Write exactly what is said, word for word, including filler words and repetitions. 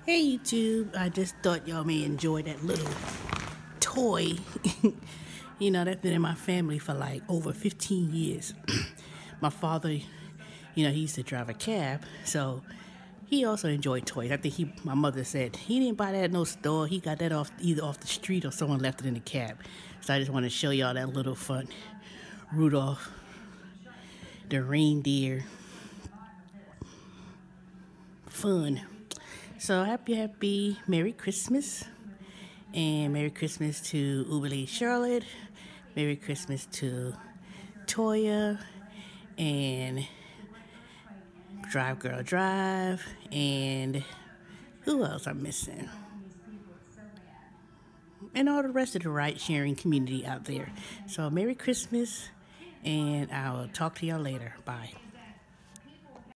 Hey YouTube, I just thought y'all may enjoy that little toy. You know, that's been in my family for like over fifteen years. My father, you know, he used to drive a cab, so he also enjoyed toys. I think he, my mother said, he didn't buy that at no store. He got that off either off the street or someone left it in the cab. So I just want to show y'all that little fun. Rudolph, the reindeer. Fun. So happy, happy Merry Christmas. And Merry Christmas to Uberly Charlotte. Merry Christmas to Toya. And Drive Girl Drive. And who else I'm missing? And all the rest of the ride-sharing community out there. So Merry Christmas. And I'll talk to y'all later. Bye.